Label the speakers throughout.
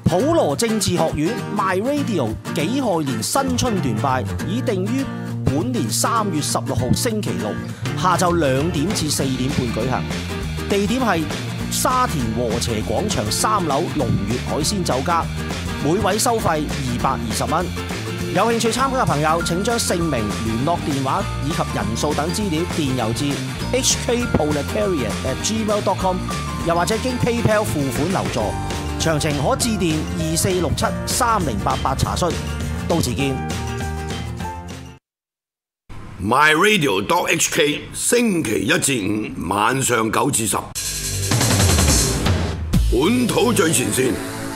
Speaker 1: 普羅政治學院 My Radio 己亥年新春團拜已定於本年3月16號星期六下晝2點至4點半舉行，地點係沙田禾輋廣場3樓龍悅海鮮酒家，每位收費220蚊。有興趣參加嘅朋友請將姓名、聯絡電話以及人數等資料電郵至 hkproletariat@gmail.com， 又或者經 PayPal 付款留座。詳情可致電24673088查詢。到時見。
Speaker 2: myradio.hk 星期一至五晚上9至10，本土最前線。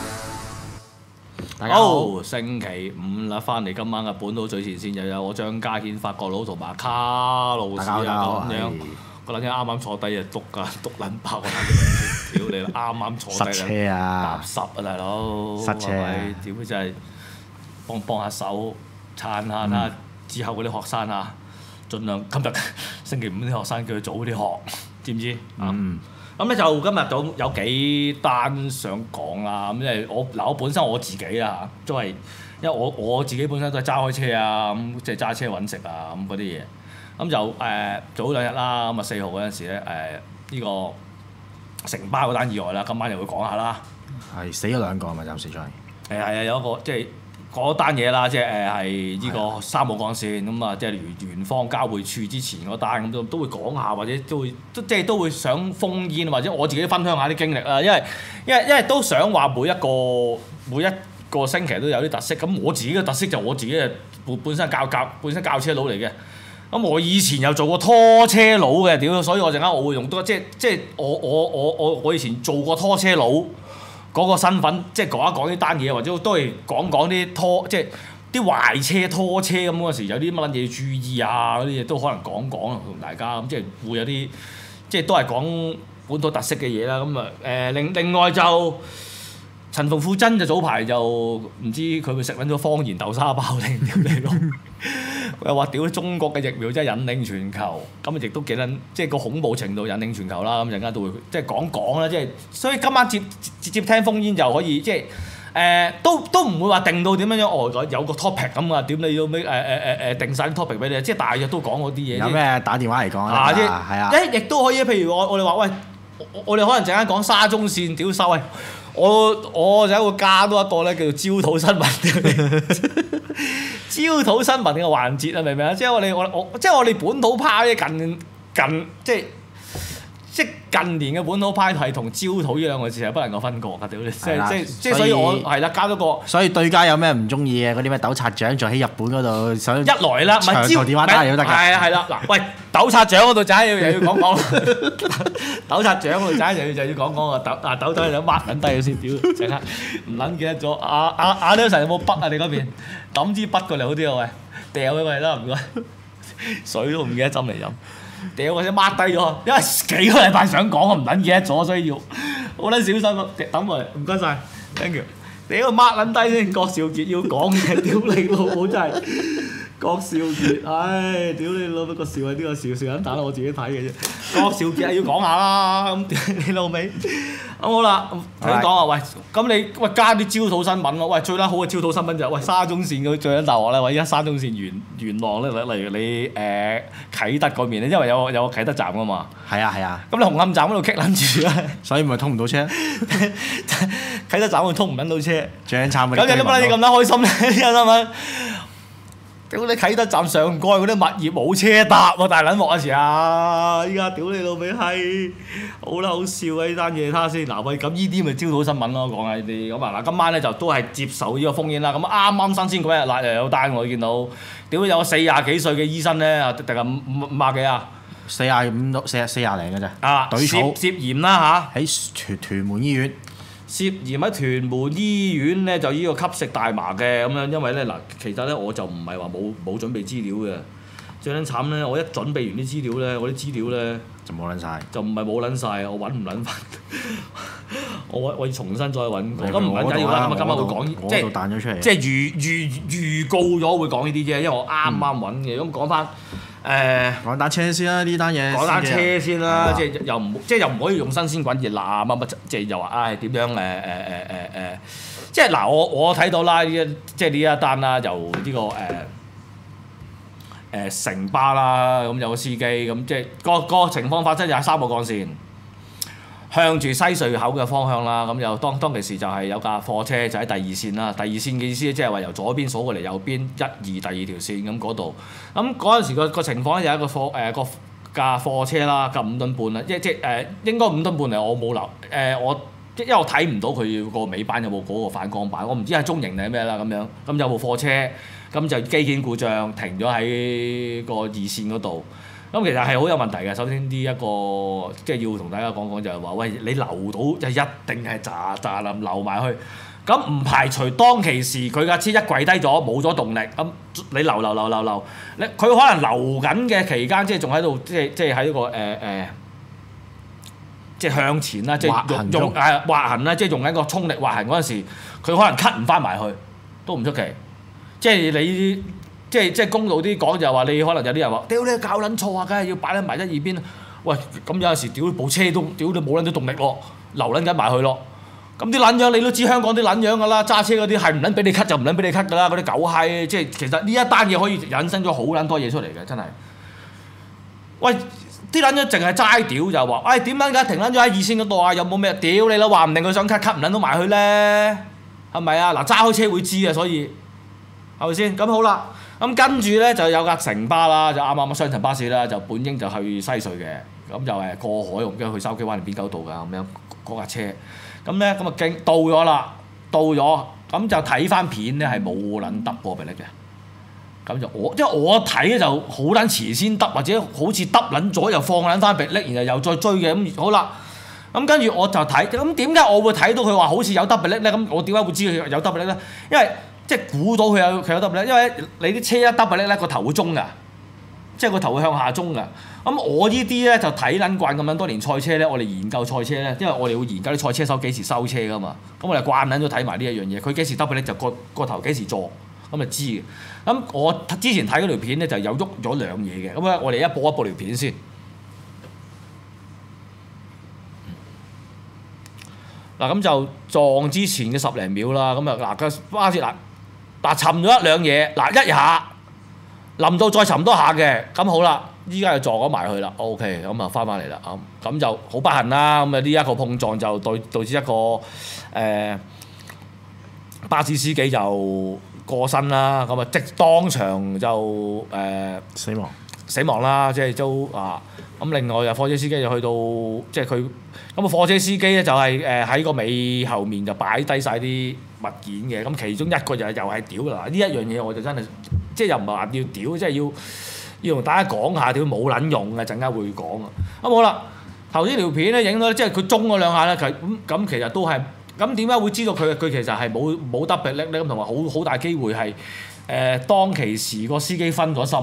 Speaker 3: 大家好，星期五啦，翻嚟今晚嘅本土最前線，又有我張家軒、法國佬同埋卡路士啊咁樣。個撚嘢啱啱坐低就篤撚爆我，屌你啦！啱啱坐低啦，
Speaker 4: 塞車啊，
Speaker 3: 搭濕啊大佬，
Speaker 4: 塞車啊！
Speaker 3: 屌真係幫下手撐下啦，之後嗰啲學生啊，盡量今日星期五啲學生叫佢早啲學，知唔知？咁咧就今日就有幾單想講啦，咁因為我本身我自己啊，都係因為我自己本身都係揸開車啊，咁即係揸車揾食啊，咁嗰啲嘢，咁就早2日啦，咁啊4號嗰陣時咧呢個城巴嗰單意外啦，今晚又會講下啦。
Speaker 4: 係死咗2個啊嘛，暫時再
Speaker 3: 係啊，有一個即係嗰單嘢啦，即係係呢個3號幹線咁啊，即係元芳交匯處之前嗰單咁都會講下，或者都會想烽煙，或者我自己分享下啲經歷啦，因為都想話每一個星期都有啲特色。咁我自己嘅特色就我自己係本身教車佬嚟嘅。咁我以前又做過拖車佬嘅，屌！所以我陣間我會用多即係我以前做過拖車佬嗰個身份，即係講一講呢單嘢，或者都係講啲即係啲壞車拖車咁嗰時有啲乜撚嘢要注意啊嗰啲嘢都可能講同大家咁，即係會有啲即係都係講本土特色嘅嘢啦。咁啊另外就陳馮富珍就早排就唔知佢咪食撚咗方言豆沙包定屌你老！又話屌中國嘅疫苗真係引領全球，咁亦都幾撚即係個恐怖程度引領全球啦。咁陣間都會即係講啦，即係所以今晚接聽烽煙就可以即係都唔會話定到點樣有個 topic 咁啊，點你要咩定晒啲 topic 俾你，即係大約都講嗰啲嘢。
Speaker 4: 有咩打電話嚟講啊？係啊，
Speaker 3: 亦都可以，譬如我哋話喂，我哋可能陣間講沙中線屌收喂，我就會加多一個咧叫做焦土新聞。焦土新聞嘅環節啊，明唔明啊？即係我哋本土派咧近即係近年嘅本土派係同焦土呢兩個字係不能夠分割㗎，屌你！即係所以我係啦，加多個。所以
Speaker 4: 對家有咩唔中意嘅嗰啲咩糾察長，仲喺日本嗰度想
Speaker 3: 一來啦，唔係
Speaker 4: 長途電話打嚟都得㗎。係
Speaker 3: 啦，嗱，喂，糾察長嗰度就係又要講糾察長嗰度就要講啊，糾仔你抹緊低佢先，屌！陣間唔撚記得咗，阿Nelson有冇筆啊？你嗰邊抌支筆過嚟好啲啊？喂，掉佢過嚟啦，唔該，水都唔記得斟嚟飲。屌我先抹低咗，因為幾個禮拜想講，我唔撚記得咗，所以要好撚小心咯。抌過嚟，唔該晒 thank you。屌抹撚低先，郭兆傑要講嘅，屌你老母真係郭兆傑，唉，屌你老母個兆係呢個兆撚打到我自己睇嘅啫。郭兆傑係要講下啦，咁屌你老味。咁好啦，頭先講話喂，咁你加啲焦土新聞咯，喂最撚好嘅焦土新聞就係喂沙中線嘅最撚大鑊咧，喂而家沙中線元朗咧，例如你啟德嗰邊咧，因為有個啟德站噶嘛。係啊。咁你紅磡站嗰度棘撚住啦，
Speaker 4: 所以咪通唔到車。
Speaker 3: 啟德站會通唔撚到車。
Speaker 4: 最慘嗰啲。
Speaker 3: 咁有啲乜你咁撚開心咧？啲新聞。屌你啟德站上蓋嗰啲物業冇車搭喎，大撚鑊嗰時啊！依家屌你老味係，好啦好笑啊！呢單嘢睇下先，嗱喂，咁呢啲咪焦土新聞咯，講下呢啲咁啊嗱，今晚咧就都係接受呢個烽煙啦。咁啱啱新鮮嗰日嗱又有單我見到，屌有個40幾歲嘅醫生咧，定係50幾啊？45到40零嘅咋？啊，涉嫌啦嚇，喺屯門醫院。涉嫌喺屯門醫院咧就呢個吸食大麻嘅咁樣，因為咧嗱，其實咧我就唔係話冇準備資料嘅，最撚慘咧，我一準備完啲資料咧，我啲資料咧就冇撚晒，就唔係冇撚晒，我揾唔撚翻，我要重新再揾過，咁唔緊要啦，咁啊今晚會講，即係預告咗會講呢啲啫，因為我啱啱揾嘅，咁講翻。講單車先啦，呢單嘢。講單車先啦，即係又唔可以用新鮮滾熱辣乜乜，即係又話點樣即係嗱，我睇到啦，即係呢一單啦，由呢個城巴啦，咁有個司機咁，即係個情況發生就係3個幹線，向住西隧口嘅方向啦。咁又當其時就係有架貨車就喺第二線啦。第二線嘅意思即係話由左邊數過嚟右邊1、2第二條線咁嗰度。咁嗰陣時個情況咧有一個架貨車啦，咁5噸半啦，即應該5噸半嚟，我冇留因為我睇唔到佢個尾板有冇嗰個反光板，我唔知係中型定係咩啦咁樣。咁有部貨車，咁就機件故障停咗喺個2線嗰度。咁其實係好有問題嘅。首先呢一個即係要同大家講講就係話，喂，你留到就一定係喳喳冧留埋去。咁唔排除當其時佢架車一跪低咗冇咗動力，咁你留，佢可能留緊嘅期間，即係仲喺度，即係喺個即係向前啦，即係用滑行啦，即係用緊個衝力滑行嗰陣時，佢可能 cut 唔翻埋去，都唔出奇。即係你即係公道啲講就係話，你可能有啲人話：屌你搞撚錯啊，梗係要擺撚埋一二邊。喂，咁有陣時屌部車都屌你冇撚到動力咯，留撚緊埋去咯。咁啲撚樣你都知香港啲撚樣㗎啦，揸車嗰啲係唔撚俾你 cut 就唔撚俾你 cut 㗎啦，嗰啲狗閪。即係其實呢一單嘢可以引申咗好撚多嘢出嚟嘅，真係。喂！啲撚咗淨係齋屌就話，點撚解停撚咗喺2線嗰度啊？有冇咩屌你啦？話唔定佢想 cut 唔撚到埋去咧，係咪啊？嗱，揸開車會知啊，所以係咪先？咁好啦，咁跟住咧就有架城巴啦，就啱啱雙層巴士啦，就本應就去西隧嘅，咁就過海，唔記得去筲箕灣定邊九度㗎咁樣嗰架車，咁咧咁啊經到咗啦，咁就睇翻片咧係冇撚得波俾你嘅。咁就因為我睇咧就好撚遲先得，或者好似得撚咗又放撚翻鼻力，然後又再追嘅咁好啦。咁跟住我就睇，咁點解我會睇到佢話好似有得鼻力咧？咁我點解會知佢有得鼻力咧？因為即係估到佢有得鼻力，因為你啲車一得鼻力咧個頭會中㗎，即係個頭會向下中㗎。咁我呢啲咧就睇撚慣咁樣多年賽車咧，我哋研究賽車咧，因為我哋會研究啲賽車手幾時收車㗎嘛。咁我哋慣撚咗睇埋呢一樣嘢，佢幾時得鼻力就個頭幾時坐。咁就知嘅。咁我之前睇嗰條片咧就有喐咗兩嘢嘅。咁啊，我哋一播條片先。嗱，咁就撞之前嘅10零秒啦。咁啊，嗱個巴士嗱沉咗1兩嘢，嗱一下，臨到再沉多下嘅。咁好啦，依家就撞咗埋去啦。OK，咁啊翻返嚟啦。咁就好不幸啦。咁啊呢一個碰撞就導致一個巴士司機就過身啦，咁啊即當場就死亡啦，即係都啊咁。另外就貨車司機就去到即係佢咁啊，貨車司機咧就係喺個尾後面就擺低晒啲物件嘅。咁其中一個又係屌啦，呢一樣嘢我就真係即係又唔係話要屌，即係要同大家講下屌冇撚用嘅，陣間會講啊。咁好啦，頭先條片咧影到即係佢中嗰兩下咧，咁其實都係。咁點解會知道佢其實係冇得鼻力咧？咁同埋好大機會係當其時個司機分咗心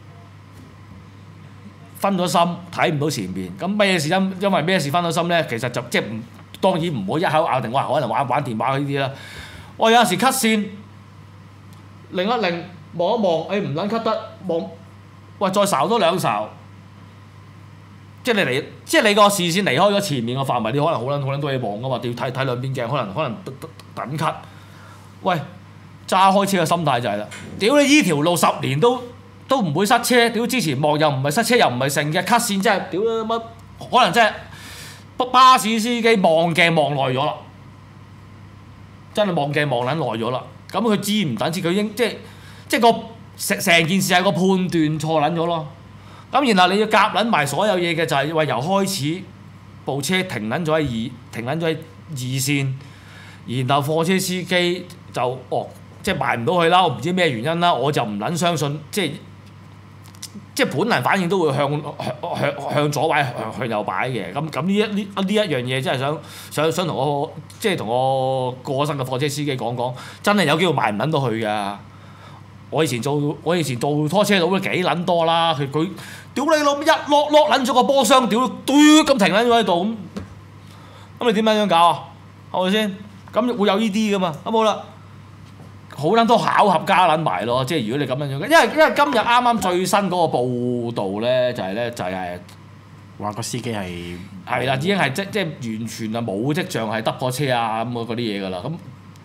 Speaker 3: 睇唔到前面。咁咩事因為咩事分咗心咧？其實就即係當然唔好一口咬定話可能玩電話呢啲啦。我有陣時 cut 線，擰一擰望一望，唔撚 cut 得，望喂再睄多兩睄。即係你個視線離開咗前面個範圍，你可能好撚多嘢望噶嘛，要睇兩邊鏡，可能等咳。喂，揸開車嘅心態就係啦，屌你依條路10年都唔會塞車，屌之前望又唔係塞車又唔係成嘅咳線，真係屌乜可能真係巴士司機望鏡望耐咗啦，真係望鏡望撚耐咗啦。咁佢知唔等知佢應即係個成件事係個判斷錯撚咗咯。咁然後你要夾撚埋所有嘢嘅就係話由開始部車停撚咗喺二線，然後貨車司機就即係埋唔到去啦，我唔知咩原因啦，我就唔撚相信，即係本能反應都會向左擺向右擺嘅。咁呢一樣嘢真係想同我即係同我過身嘅貨車司機講，真係有機會埋唔撚到去㗎。我以前做拖車佬都幾撚多啦，佢屌你老母一落撚咗個波箱，屌嘟咁停撚咗喺度咁你點樣搞啊？係咪先？咁會有呢啲噶嘛？咁好啦，好撚多巧合加撚埋咯，即係如果你咁樣樣，因為今日啱啱最新嗰個報導咧，就係
Speaker 4: 話個司機係
Speaker 3: 啦，已經係即係完全啊冇跡象係得過車啊咁嗰啲嘢㗎啦。咁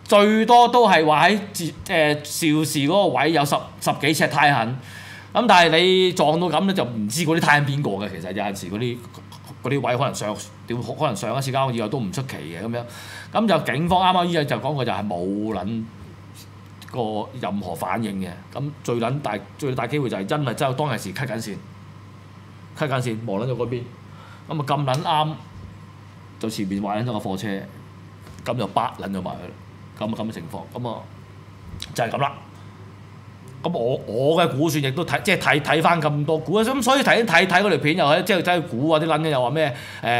Speaker 3: 最多都係話喺邵氏嗰個位有十幾尺胎痕。咁但係你撞到咁咧，就唔知嗰啲胎痕邊個嘅。其實有陣時嗰啲位可能上一次交以後都唔出奇嘅咁樣。咁就警方啱啱依家就講過就係冇撚過任何反應嘅。咁最大機會就係因為真係當其時cut緊線望撚咗嗰邊。咁啊咁撚啱，就前面壞撚咗個貨車，咁就巴撚咗埋去，咁嘅情況，咁啊就係咁啦。咁我嘅估算亦都睇翻咁多估啊，咁所以睇嗰條片又係即係走去估啊，啲撚嘅又話咩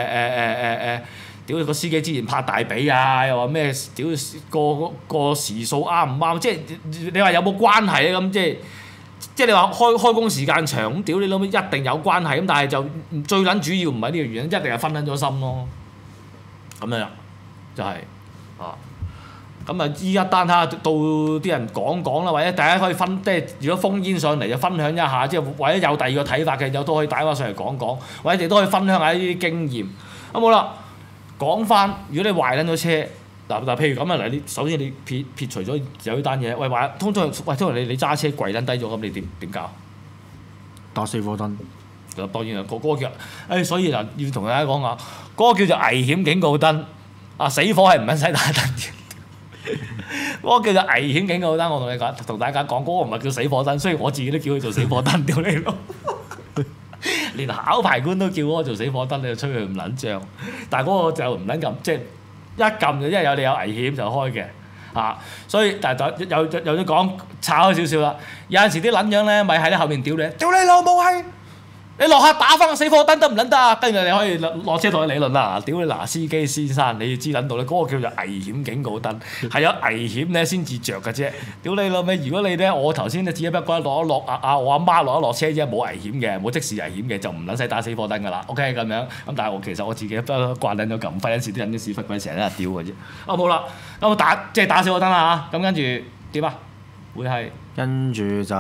Speaker 3: 屌個司機之前拍大髀啊，又話咩屌個時數啱唔啱？即係你話有冇關係咧？咁即係你話開工時間長咁，屌你老味一定有關係咁，但係就最撚主要唔係呢個原因，一定係分撚咗心咯。咁樣就係咁啊！依一單睇下到啲人講啦，或者大家可以即係如果烽煙上嚟就分享一下，即係或者有第二個睇法嘅，有都可以打翻上嚟講，或者你都可以分享下呢啲經驗。咁好啦，講翻如果你壞撚咗車嗱，譬如咁啊嗱，你首先你撇除咗有呢單嘢，通常你揸車跪撚低咗咁，你點搞？
Speaker 4: 打死火燈。
Speaker 3: 當然啦，嗰個叫所以嗱要同大家講下，嗰個叫做危險警告燈啊！死火係唔撚使打燈嘅。嗰個叫做危險警告燈，我同大家講，嗰個唔係叫死火燈，雖然我自己都叫佢做死火燈，屌你老！連考牌官都叫嗰個做死火燈，你就吹佢唔撚脹。但係嗰個就唔撚撳，即係一撳就因為你有危險就開嘅所以但係有啲講炒開少少啦。有陣時啲撚樣咧，咪喺你後面屌你老母閪！你落下打翻個死火燈得唔撚得啊？跟住你可以落車同佢理論啦。屌你嗱，司機先生，你要知撚到咧，嗰個叫做危險警告燈，係有危險咧先至着嘅啫。屌你老味，如果你咧我頭先咧只不過落我阿媽落車啫，冇危險嘅，冇即時危險嘅，就唔撚使打死火燈㗎啦。OK 咁樣，咁但係其實我自己都慣撚咗撳費，有時啲人啲屎忽鬼成日喺度屌嘅啫。好啦，咁打死火燈啦嚇，咁跟住點啊？會係
Speaker 4: 跟住就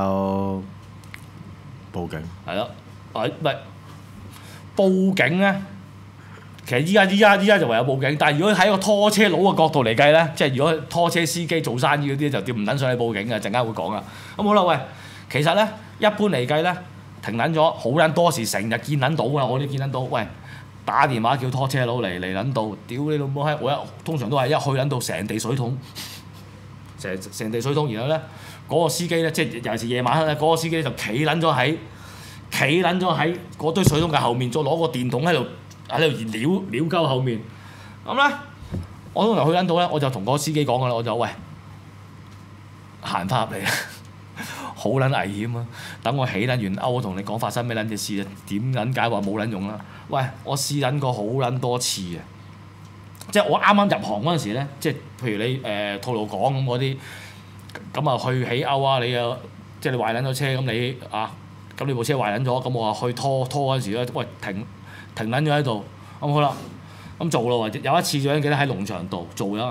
Speaker 4: 報警。
Speaker 3: 係咯。唔係報警咧，其實依家就唯有報警。但係如果喺個拖車佬嘅角度嚟計咧，即係如果拖車司機做生意嗰啲就點唔撚上去報警嘅，陣間會講啊。咁好啦，喂，其實咧一般嚟計咧，停撚咗好撚多時，成日見撚到㗎，我都見撚到。喂，打電話叫拖車佬嚟撚到，屌你老母閪！我通常都係一去撚到成地水桶，成地水桶，然後咧嗰個司機咧，即係尤其是夜晚黑咧，嗰個司機就企撚咗喺嗰堆水桶嘅後面，再攞個電筒喺度撩鳩後面。咁咧，我通常去撚到咧，我就同嗰個司機講㗎啦，我就喂行翻入嚟啊，好撚危險啊！等我起撚完勾，我同你講發生咩撚嘅事啊？點撚解話冇撚用啦？喂，我試撚過好撚多次啊！即係我啱啱入行嗰陣時咧，即係譬如你吐露港咁嗰啲，咁啊去起勾啊，你又即係你壞撚咗車咁你咁你部車壞撚咗，咁我話去拖嗰陣時咧，喂停撚咗喺度，咁好啦，咁做咯喎，有一次仲記得喺農場道做啦，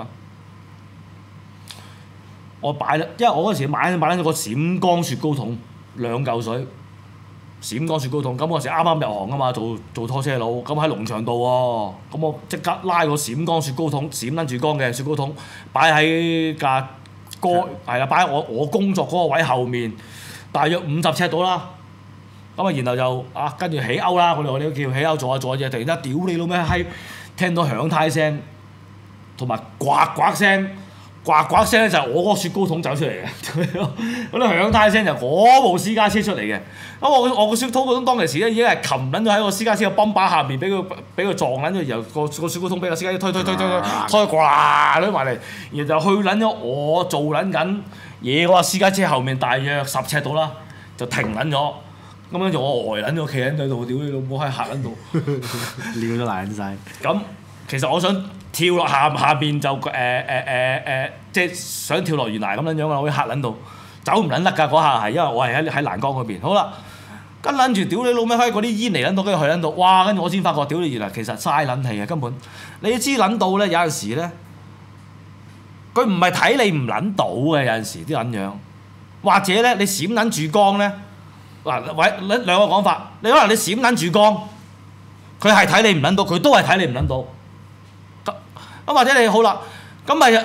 Speaker 3: 我因為我嗰陣時買撚咗個閃光雪糕筒2嚿水，閃光雪糕筒，咁嗰陣時啱啱入行啊嘛，做拖車佬，咁喺農場道喎，咁我即刻拉個閃光雪糕筒，閃撚住光嘅雪糕筒，擺喺架係啦，擺喺我工作嗰個位後面，大約50尺度啦。咁啊，然後就跟住起勾啦，我哋叫起勾做下嘢，突然間屌你老咩閪，聽到響胎聲，同埋呱聲咧就係我嗰個雪糕筒走出嚟嘅，嗰啲響胎聲就嗰部私家車出嚟嘅。咁我個雪糕筒當其時咧已經係擒撚咗喺個私家車嘅泵把下面，俾佢撞撚咗，然後個雪糕筒俾個私家車推呱撚埋嚟，然後就去撚咗我做撚緊嘢嗰個私家車後面大約10尺度啦，就停撚咗。咁跟住我呆撚咗，企喺度，屌你老母喺嚇撚度，
Speaker 4: 尿都爛晒。咁
Speaker 3: 其實我想跳落下邊就即係想跳落懸崖咁樣樣啊！我嚇撚到，走唔撚得㗎嗰下係，因為我係喺欄杆嗰邊。好啦，跟撚住屌你老味閪嗰啲煙嚟撚到，跟住去撚到，哇！跟住我先發覺，屌你原來其實嘥撚氣嘅根本。你知撚到咧，有陣時咧，佢唔係睇你唔撚到嘅，有陣時啲撚樣，或者咧你閃撚住光咧。嗱，兩個講法，你可能你閃撚住光，佢係睇你唔撚到，佢都係睇你唔撚到。咁或者你好啦，咁咪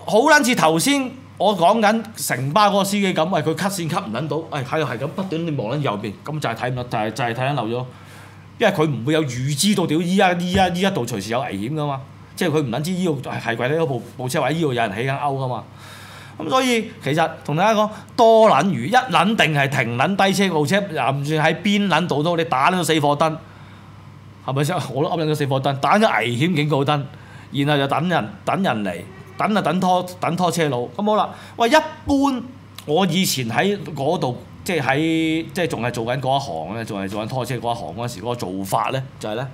Speaker 3: 好撚似頭先我講緊城巴嗰個司機咁，喂佢 cut 線 cut 唔撚到，係咁不斷你望緊右邊，咁就係睇唔到，就係睇緊漏咗，因為佢唔會有預知到屌依一度隨時有危險噶嘛，即係佢唔撚知依度係跪低嗰部車或者依度有人起緊勾噶嘛。咁所以其實同大家講，多撚餘一撚定係停撚低車部車，又唔算喺邊撚度都，你打撚咗4顆燈，係咪先？我都噏撚咗4顆燈，打咗危險警告燈，然後就等人嚟，等拖車佬。咁好啦，喂，一般我以前喺嗰度，即係仲係做緊嗰一行咧，仲係做緊拖車嗰一行嗰陣時，嗰個做法咧就係咧。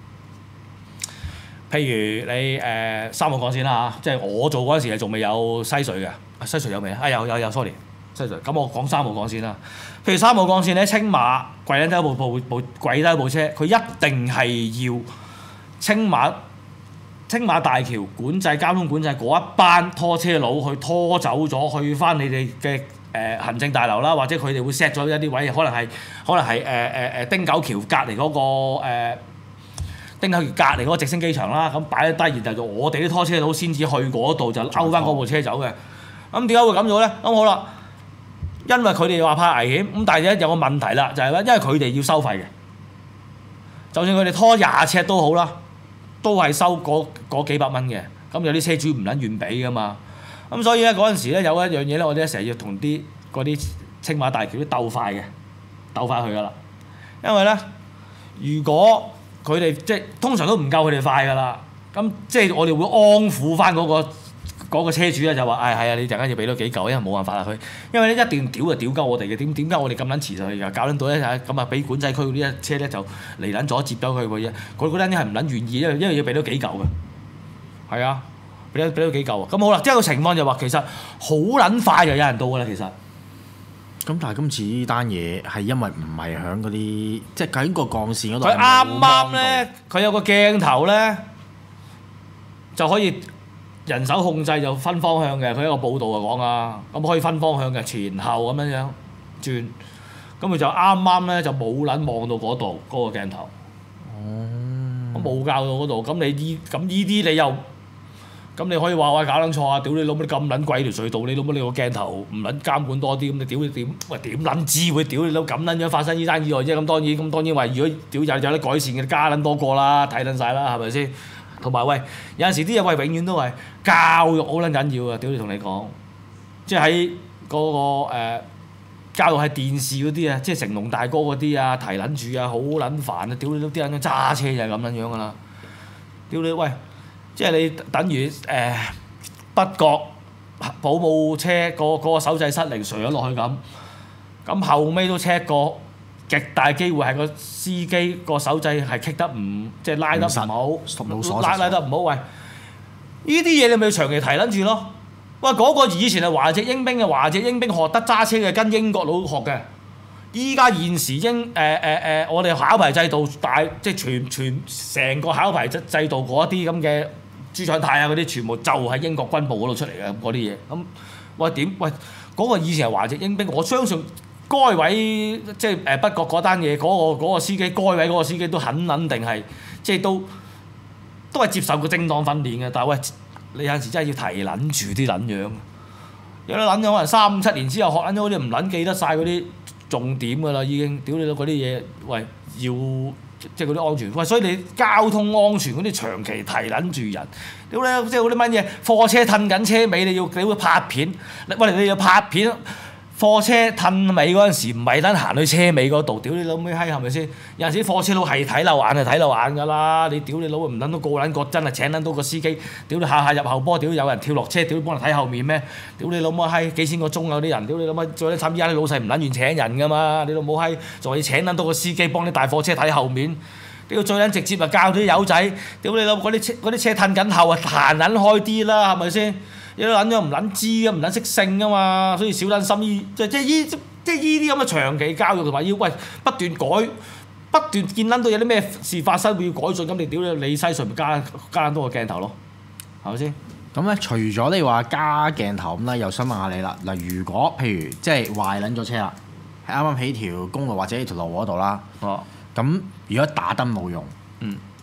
Speaker 3: 譬如你3號幹線啦嚇，即係我做嗰陣時係仲未有西隧嘅，西隧有未啊？有 sorry， 西隧。咁我講3號幹線啦。譬如3號幹線咧，青馬跪緊低一部車，佢一定係要青馬大橋交通管制嗰一班拖車佬去拖走咗，去翻你哋嘅行政大樓啦，或者佢哋會 set 咗一啲位，可能係汀九橋隔離嗰個汀九橋隔離嗰個直升機場啦，咁擺得低，然後我哋啲拖車佬先至去嗰度就勾翻嗰部車走嘅。咁點解會咁做咧？咁好啦，因為佢哋話怕危險，咁但係咧有個問題啦，就係咧，因為佢哋要收費嘅，就算佢哋拖20尺都好啦，都係收嗰幾百蚊嘅。咁有啲車主唔撚願俾噶嘛。咁所以咧嗰陣時咧有一樣嘢咧，我哋成日要同嗰啲青馬大橋啲鬥快去噶啦。因為咧，如果佢哋即係通常都唔夠佢哋快㗎啦，咁即係我哋會安撫翻嗰個車主咧，就話係啊，你陣間要俾多幾嚿，因為冇辦法啦佢，因為咧一定屌就屌鳩我哋嘅，點解我哋咁撚遲上去㗎？搞撚到咧咁啊，俾管制區嗰啲車咧就嚟撚咗接咗佢嘅啫，嗰啲係唔撚願意，因為要俾多幾嚿嘅，係啊，俾多幾嚿啊，咁好啦，即係個情況就話其實好撚快就有人到㗎啦，其實。
Speaker 4: 咁但係今次呢單嘢係因為唔係響嗰啲，即係喺個鋼線嗰度。
Speaker 3: 佢啱啱咧，佢有個鏡頭咧，就可以人手控制就分方向嘅。佢一個報道就講啊，咁可以分方向嘅，前後咁樣轉。咁佢就啱啱咧就冇撚望到嗰度嗰個鏡頭。哦。咁冇教到嗰度，咁呢啲你又？咁你可以話喂搞撚錯啊！屌你老母，你咁撚貴條隧道，你老母你個鏡頭唔撚監管多啲，咁你屌你點？喂點撚知會屌你老咁撚樣發生呢單意外啫？咁當然話如果屌有得改善嘅，加撚多個啦，睇撚晒啦，係咪先？同埋喂有陣時啲嘢喂永遠都係教育好撚緊要啊！屌你同你講，即係喺嗰個教育係電視嗰啲啊，即係成龍大哥嗰啲啊，提撚住啊，好撚煩啊！屌你老啲人揸車就係咁撚樣㗎啦！屌你喂！即係你等於北角保姆車嗰個手掣失靈垂咗落去咁後尾都 check 過，極大機會係個司機個手掣係棘得唔即係拉得唔好，拉得唔好。喂，呢啲嘢你咪要長期提撚住咯。喂，嗰個以前係華籍英兵嘅，華籍英兵學得揸車嘅，跟英國佬學嘅。依家現時我哋考牌制度即係全成個考牌制度嗰啲咁嘅。朱長泰啊嗰啲全部就喺英國軍部嗰度出嚟嘅嗰啲嘢，咁喂點喂嗰個以前係華籍英兵，我相信該位即係北角嗰單嘢嗰個司機，該位嗰個司機都肯定係即係都係接受過正當訓練嘅，但係喂你有陣時真係要提撚住啲撚樣，有啲撚樣可能3-7年之後學撚咗嗰啲唔撚記得晒嗰啲重點㗎啦已經，屌你老嗰啲嘢喂要。即係嗰啲安全，喂！所以你交通安全嗰啲長期提撚住人，屌你！即係嗰啲乜嘢貨車褪緊車尾，你要拍片，喂！你要拍片，貨車褪尾嗰陣時唔係等行去車尾嗰度，屌你老味閪係咪先？有陣時貨車佬係睇漏眼就睇漏眼㗎啦，你屌你老唔撚到個撚個真係請撚到個司機，屌你下入後波，屌有人跳落車，屌幫你睇後面咩？屌你老母閪幾千個鐘有啲人，屌你老母最慘依家啲老細唔撚願請人㗎嘛，你老母閪仲要請撚到個司機幫啲大貨車睇後面。屌最撚直接咪教啲友仔，屌你老母嗰啲車褪緊後啊，彈撚開啲啦，係咪先？有啲撚樣唔撚知嘅，唔撚識性㗎嘛，所以小撚心即係依啲咁嘅長期教育同埋要喂不斷見撚到有啲咩事發生會要改進，咁你屌你西隧咪加撚多個鏡頭咯，係咪先？
Speaker 4: 咁咧，除咗你話加鏡頭咁啦，又想問下你啦。嗱，如果譬如即係壞撚咗車啦，係啱啱喺條公路或者條路嗰度啦。哦。咁如果打燈冇用，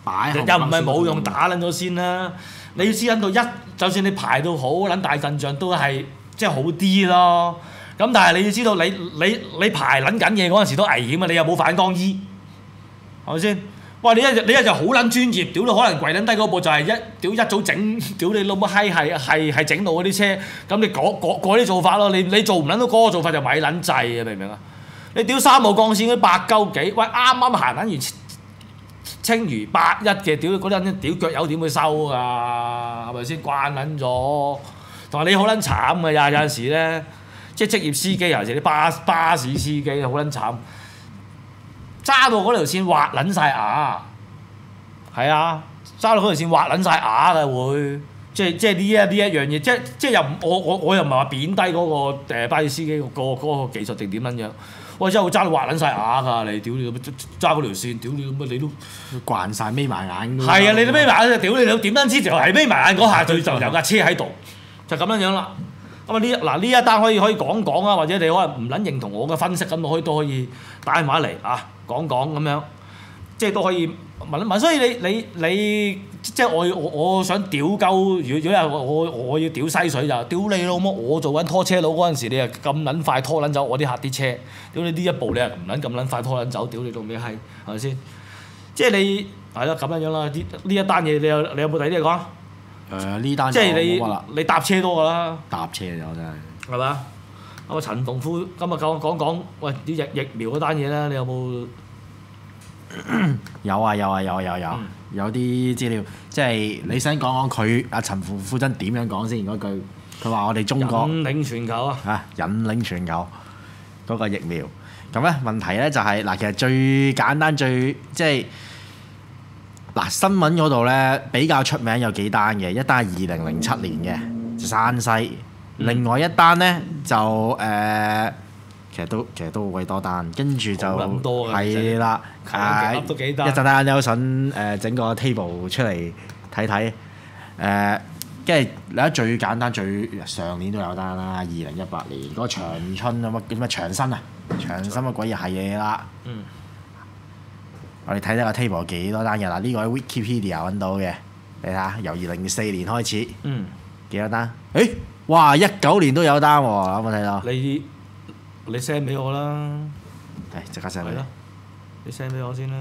Speaker 4: 擺
Speaker 3: 又唔係冇用打撚咗先啦。你要知撚到就算你排到好撚大陣仗都係即係好啲咯。咁但係你要知道你排撚緊嘢嗰陣時都危險啊！你又冇反光衣，係咪先？哇！你一日就好撚專業，屌你可能跪撚低嗰步就係一早整，屌你老母閪係整到嗰啲車，咁你嗰啲做法咯。你做唔撚到嗰個做法就咪撚滯啊！明唔明啊？你屌3號鋼線嗰8鳩幾，喂啱啱行撚完青嶼81嘅，屌嗰陣屌腳友點會收啊？係咪先慣撚咗？同埋你好撚慘嘅有陣時咧，即係職業司機尤其是啲巴士司機好撚慘，揸到嗰條線滑撚晒牙，係啊，揸到嗰條線滑撚晒牙嘅會，即係呢一樣嘢，即係又我又唔係話貶低嗰個巴士司機嗰個技術定點撚樣。喂，真係會揸到滑撚晒牙㗎！你屌你揸嗰條線，屌你咁你都
Speaker 4: 慣晒眯埋眼。
Speaker 3: 係啊！你都眯埋眼，屌你點撚知就係眯埋眼嗰下，就有架車喺度，就咁樣啦。咁呢一單可以講講啊，或者你可能唔撚認同我嘅分析咁，都可以打電話嚟啊講咁樣，即係都可以問。所以你即係我想屌鳩，如果係我要屌西水就屌你老母！我做緊拖車佬嗰陣時，你又咁撚快拖撚走我啲客啲車，屌你呢一步你又唔撚咁撚快拖撚走，屌你老味閪，係咪先？即係你係咯咁樣啦。呢一單嘢你有冇第啲嘢講？
Speaker 4: 呢單
Speaker 3: 即係你搭車多㗎啦。
Speaker 4: 搭車就真係。
Speaker 3: 係嘛？咁啊陳鳳夫今日講喂啲疫苗嗰單嘢咧，你有冇？
Speaker 4: 有啲資料，即係你想講佢阿陳鳳夫真點樣講先嗰句？佢話我哋中國
Speaker 3: 引領全球啊！
Speaker 4: 引領全球嗰個疫苗。咁咧問題咧就係嗱，其實最簡單即係嗱新聞嗰度咧比較出名有幾單嘅，一單係2007年嘅就山西，另外一單咧就其實都好鬼多單，跟住就係啦，一陣間有想整個 table 出嚟睇睇，跟住你最簡單上年都有單啦，2018年嗰個長春啊乜長新啊，長新乜鬼嘢係嘢啦。我哋睇睇個 table 幾多單嘅嗱，呢個喺 Wikipedia 揾到嘅，你睇下由2004年開始，幾多單？哇19年都有單喎，有冇睇到？
Speaker 3: 你 send 俾我啦，
Speaker 4: 即刻 send 俾你。
Speaker 3: 你 send 俾我先啦。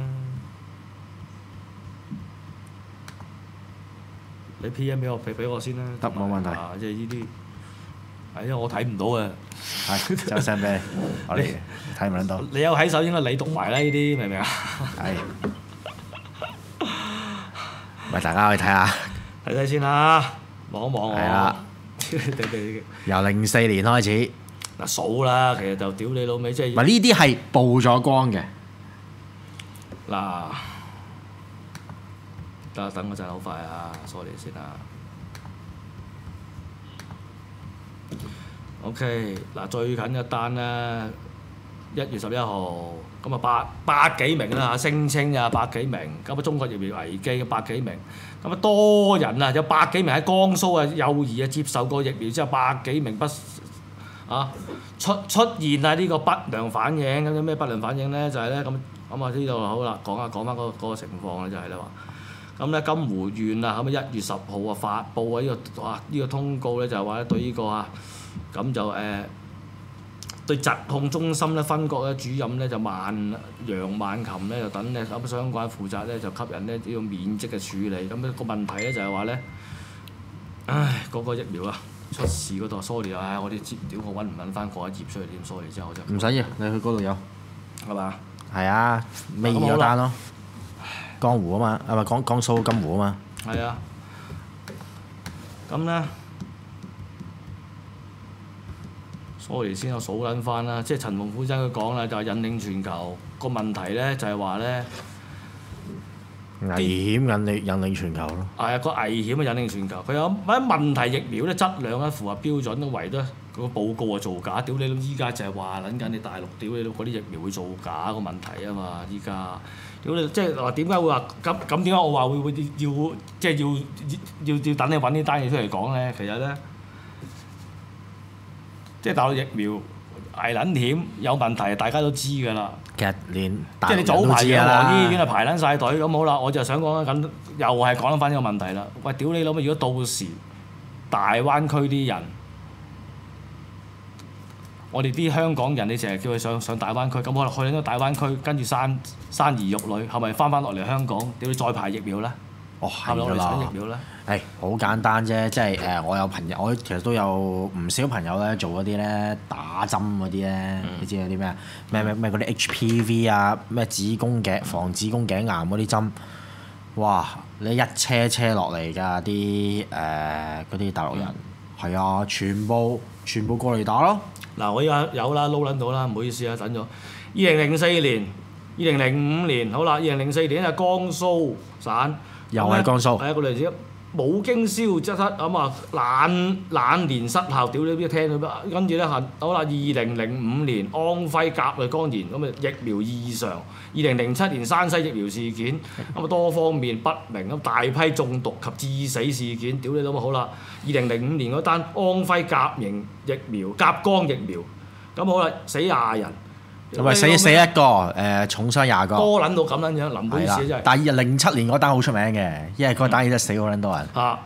Speaker 3: 你 PM 俾我先啦。
Speaker 4: 得冇問題。
Speaker 3: 即係呢啲，因為我睇唔到嘅。
Speaker 4: 係，就 send 俾你。我哋睇唔到。
Speaker 3: 你有喺手應該你讀埋啦，呢啲明唔明啊？
Speaker 4: 係。喂，大家可以睇下。
Speaker 3: 睇睇先啦，望一望我。
Speaker 4: 係啦。由04年開始。
Speaker 3: 嗱數啦，其實就屌你老味，即係。
Speaker 4: 唔係呢啲係曝咗光嘅。
Speaker 3: 嗱，等我陣好快啊 ，sorry 先啊。OK，嗱最近一單咧，1月11號，咁啊百幾名啦，聲稱啊百幾名，咁啊中國疫苗危機百幾名，咁啊多人啊有百幾名喺江蘇啊幼兒啊接受過疫苗之後，百幾名出現啊呢個不良反應，咁有咩不良反應咧？就係咧咁啊呢度好啦，講翻嗰個情況咧就係咧話，咁咧金湖縣啊咁啊1月10號啊發布啊呢個通告咧就係話咧對呢個咁就對疾控中心咧分局咧主任咧就楊萬琴咧就等咧咁相關負責咧就給人咧呢個免職嘅處理，咁個問題咧就係話咧，嗰個疫苗啊！出事嗰度 sorry 啊！我啲資料我揾唔揾翻嗰一頁出嚟點 sorry 之後就
Speaker 4: 唔使要，你去嗰度有
Speaker 3: 係嘛？
Speaker 4: 係啊，尾二嗰單咯，江湖啊嘛，係咪江蘇金湖啊嘛？
Speaker 3: 係啊，咁咧 sorry 先我數撚翻啦，即係陳鳳夫真佢講啦，就係引領全球個問題咧，就係話咧。
Speaker 4: 危險引領全球咯。
Speaker 3: 係啊，個危險啊引領全球。佢有乜問題疫苗咧質量咧符合標準都為得個報告啊造假。屌你老！依家就係話撚緊你大陸屌你老嗰啲疫苗會造假個問題啊嘛！依家屌你即係話點解會話咁點解我話會要即係要等你揾呢單嘢出嚟講咧？其實咧，即係大陸疫苗危撚險有問題，大家都知㗎啦。
Speaker 4: 其實連
Speaker 3: 即係你早排養和醫院係排撚晒隊，咁好啦，我就想講緊，又係講翻呢個問題啦。喂，屌你老母！如果到時大灣區啲人，我哋啲香港人，你成日叫佢上大灣區，咁可能去咗大灣區，跟住生兒育女，係咪翻落嚟香港？屌你再排疫苗咧？
Speaker 4: 哦，係
Speaker 3: 係咪我哋
Speaker 4: 㗎啦
Speaker 3: 搶疫苗咧？
Speaker 4: 係好簡單啫，即係我有朋友，我其實都有唔少朋友咧做嗰啲咧打針嗰啲咧，你知有啲咩啊？咩嗰啲 HPV 啊，咩防子宮頸癌嗰啲針，哇！你一車落嚟㗎啲嗰啲大陸人，係啊，全部過嚟打咯。
Speaker 3: 嗱，我依家有啦，撈撚到啦，唔好意思啊，等咗。2004年、2005年，好啦，2004年就江蘇省。
Speaker 4: 又係江蘇。
Speaker 3: 係啊，個例子冇經消則失咁啊，懶年失效，屌你邊聽到咩？跟住咧好啦，2005年安徽甲類肝炎咁啊疫苗異常，2007年山西疫苗事件咁啊多方面不明咁大批中毒及致死事件，屌你老母好啦！2005年嗰單安徽甲肝疫苗咁好啦，死20人。
Speaker 4: 咁咪死一個，重傷20個。
Speaker 3: 多撚到咁撚樣，林保事真係。
Speaker 4: 但係07年嗰單好出名嘅，因為嗰單嘢真係死好撚多人。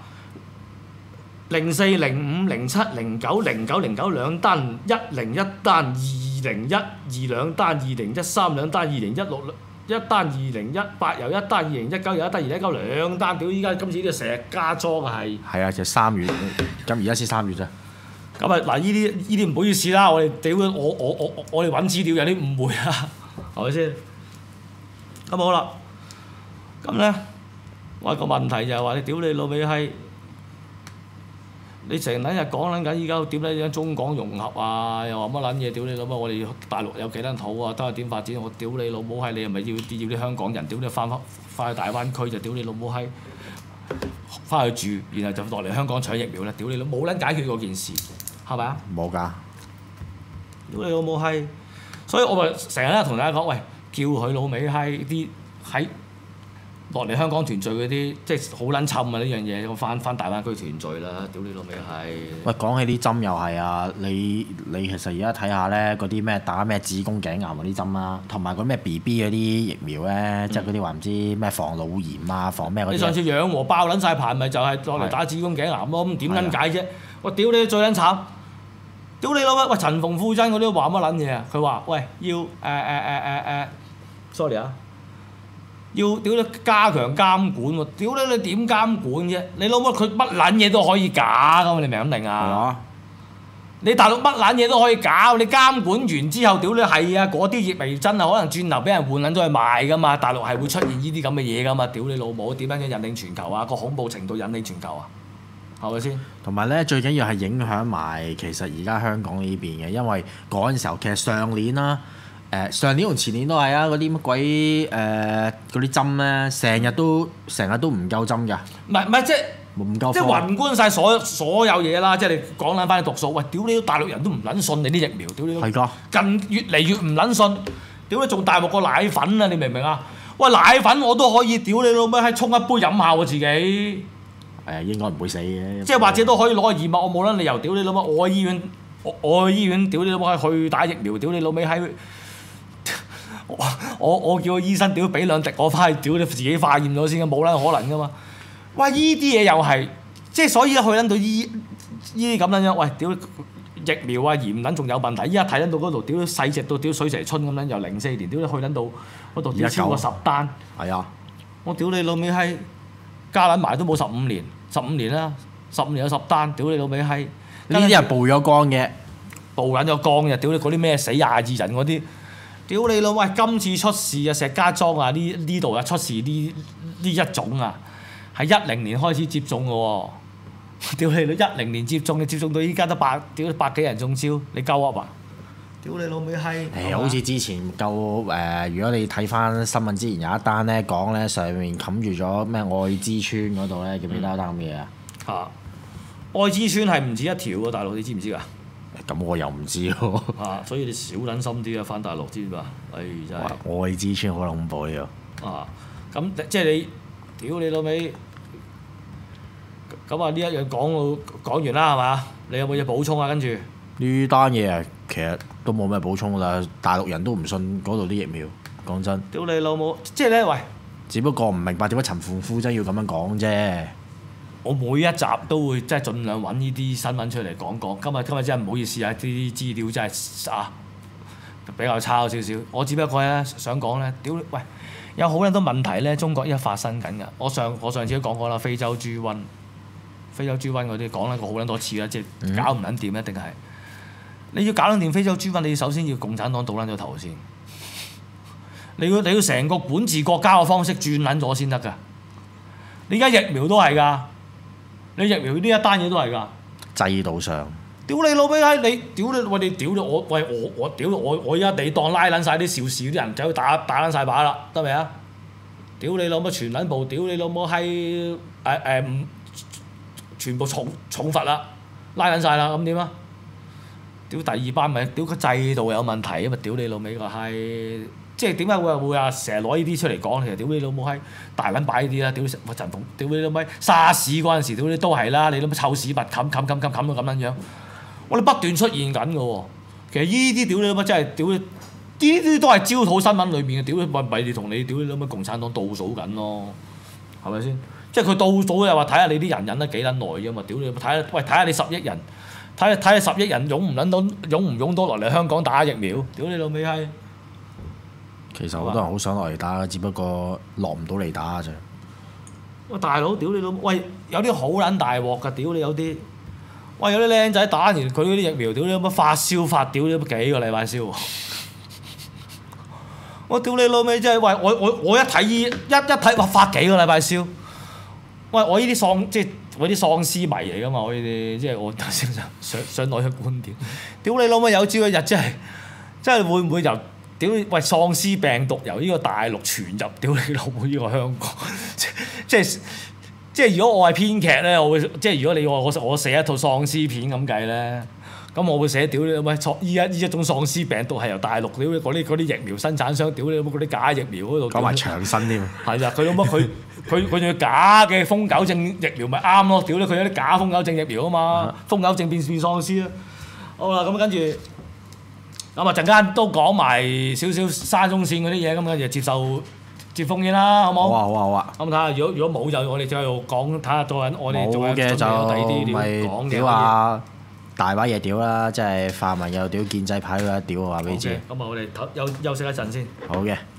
Speaker 3: 04、05、07、09、09兩單，101單，201兩單，2013兩單，2016一單，2018又一單，2019又一單，2019兩單，屌依家今次呢個石家莊係。係
Speaker 4: 啊，就3月，咁而家先3月啫。
Speaker 3: 咁啊嗱，呢啲唔好意思啦，我哋屌我哋揾資料有啲誤會啊，係咪先？咁好啦，咁咧，我個問題就係話你屌你老味閪，你成撚日講撚緊依家點咧？中港融合啊，又話乜撚嘢？屌你老母！我哋大陸有幾撚土啊？得係點發展？我屌你老母閪！你係咪要啲香港人？屌你翻去大灣區就屌你老母閪，翻去住，然後就落嚟香港搶疫苗咧？屌你老母冇撚解決嗰件事。係咪啊？
Speaker 4: 冇㗎。
Speaker 3: 屌你老母閪！所以我咪成日咧同大家講，喂，叫佢老味閪啲喺落嚟香港團聚嗰啲，即係好撚臭啊！呢樣嘢，我翻大灣區團聚啦！屌你老味閪！
Speaker 4: 喂，講起啲針又係啊，你其實而家睇下咧，嗰啲咩打咩子宮頸癌嗰啲針啦，同埋嗰咩 BB 嗰啲疫苗咧，即係嗰啲話唔知咩防腦炎啊，防咩嗰啲。你
Speaker 3: 上次養和爆撚晒棚，咪就係落嚟打子宮頸癌咯？咁點撚解啫？我屌你最撚慘！屌你老味！喂，陳馮富珍嗰啲話乜撚嘢啊？佢話：喂，要sorry 啊，要屌你加強監管喎！屌你點監管啫？你老母佢乜撚嘢都可以假㗎嘛？你明唔明啊？你大陸乜撚嘢都可以搞，你監管完之後，屌你係啊！嗰啲疫苗真係可能轉頭俾人換撚咗去賣㗎嘛！大陸係會出現呢啲咁嘅嘢㗎嘛！屌你老母，點樣引領全球啊？個恐怖程度引領全球啊！係咪先？
Speaker 4: 同埋咧，最緊要係影響埋其實而家香港呢邊嘅，因為嗰陣時候其實上年啦，上年同前年都係啊，嗰啲乜鬼嗰啲針咧，成日都唔夠針㗎。
Speaker 3: 唔係即係
Speaker 4: 唔夠。即
Speaker 3: 係宏觀晒所有嘢啦，即係你講撚翻啲毒素，喂，屌你大陸人都唔撚信你啲疫苗，屌你！係㗎。近越嚟越唔撚信，屌你仲大鑊過奶粉啊！你明唔明啊？喂，奶粉我都可以，屌你老母閪沖一杯飲下喎自己。
Speaker 4: 應該唔會死嘅。
Speaker 3: 即係或者都可以攞個義務，我冇撚理由屌你老母！我去醫院，屌你老母去打疫苗，屌你老味喺我叫個醫生屌俾2滴我翻去，屌你自己化驗咗先嘅，冇撚可能噶嘛！喂，依啲嘢又係即係所以去撚到依啲咁撚樣，喂屌疫苗啊鹽撚仲有問題，依家睇撚到嗰度屌細隻到屌水蛇春咁樣，由04年屌你去撚到嗰度屌超過10單。係啊！我屌你老味閪！加撚埋都冇15年啦，15年有10單，屌你老味閪！
Speaker 4: 呢啲係曝咗光嘅，
Speaker 3: 曝撚咗光嘅，屌你嗰啲咩死22人嗰啲，屌你老喂！今次出事啊，石家莊啊呢度啊出事呢一種啊，係10年開始接種嘅喎，屌你10年接種，你接種到依家都百幾人中招，你鳩噏啊！屌你老味閪！
Speaker 4: 好似之前如果你睇翻新聞之前有一單咧講咧上面冚住咗咩愛之村嗰度咧，記唔記得有單咁嘢啊？
Speaker 3: 愛之村係唔止一條喎，大陸你知唔知㗎？
Speaker 4: 咁我又唔知喎。
Speaker 3: 所以你少撚心啲啊，翻大陸知唔知啊？真係。
Speaker 4: 愛之村好恐怖呢個。
Speaker 3: 咁即係你屌你老味！咁啊呢一樣講完啦係嘛？你有冇嘢補充啊？跟住
Speaker 4: 呢單嘢啊，其實都冇咩補充啦。大陸人都唔信嗰度啲疫苗，講真。
Speaker 3: 屌你老母！即係咧，喂，
Speaker 4: 只不過唔明白點解陳胖夫真要咁樣講啫。
Speaker 3: 我每一集都會即係盡量揾呢啲新聞出嚟講講。今日真係唔好意思啊！啲資料真係比較差少少。我只不過咧想講咧，屌喂，有好多問題咧，中國依家發生緊㗎。我上次都講過啦，非洲豬瘟嗰啲講啦過好撚多次啦，即係搞唔撚掂一定係。你要搞撚掂非洲豬瘟，你首先要共產黨倒撚咗頭先。你要成個管治國家嘅方式轉撚咗先得㗎。你而家疫苗都係㗎。你疫苗呢一單嘢都係㗎，
Speaker 4: 制度上。
Speaker 3: 屌你老味閪！你屌你喂！你屌你我喂我屌我而家你當拉撚晒啲邵氏啲人走去打撚晒靶啦，得未啊？屌你老母全撚部！屌你老母閪！全部重罰啦，拉撚晒啦，咁點啊？屌第二班咪屌個制度有問題啊嘛！屌你老味個閪！即係點解會成日攞呢啲出嚟講？其實屌你老母閪大撚擺呢啲啦！屌陳馮！屌你老味沙士嗰陣時，屌你都係啦！你諗乜臭屎物冚到咁撚樣？我哋不斷出現緊嘅喎。其實依啲屌你老母真係屌！呢啲都係焦土新聞裏面嘅屌！咪你同你屌你老母共產黨倒數緊咯，係咪先？即係佢倒數又話睇下你啲人忍得幾撚耐啫嘛！屌你睇下你10億人，睇下10億人湧唔湧到落嚟香港打疫苗？屌你老味閪！
Speaker 4: 其實好多人好想落嚟打，只不過落唔到嚟打啫。
Speaker 3: 喂大佬，屌你老母！喂，有啲好撚大鑊㗎，屌你有啲！喂，有啲僆仔打完佢嗰啲疫苗，屌你有乜發燒屌你幾個禮拜燒？我屌你老味真係，喂我一睇一睇哇發幾個禮拜燒！喂我呢啲我啲喪屍迷嚟㗎嘛，我呢啲即係我頭先想攞出觀點。屌你老味有朝一日真係會唔會由？屌喂！喪屍病毒由呢個大陸傳入，屌你老母呢個香港，即係如果我係編劇咧，我會即係如果你話我寫一套喪屍片咁計咧，咁我會寫屌你老母依一種喪屍病毒係由大陸屌你嗰啲疫苗生產商屌你老母嗰啲假疫苗嗰度
Speaker 4: 講埋長身添。
Speaker 3: 係啊，佢老母佢仲要假嘅瘋狗症疫苗咪啱咯？屌你佢有啲假瘋狗症疫苗啊嘛，瘋狗症變喪屍啊！好啦，咁跟住。咁啊陣間都講埋少少沙中線嗰啲嘢，咁嘅就接風煙啦，好冇？
Speaker 4: 好啊。
Speaker 3: 咁睇下，如果冇就我哋再度講，睇下做緊我哋仲有準備有第二啲料講嘅。
Speaker 4: 屌下大把嘢屌啦，即係泛民又屌，建制派又屌，我話俾你知。
Speaker 3: 咁啊，我哋休息一陣先。
Speaker 4: 好嘅。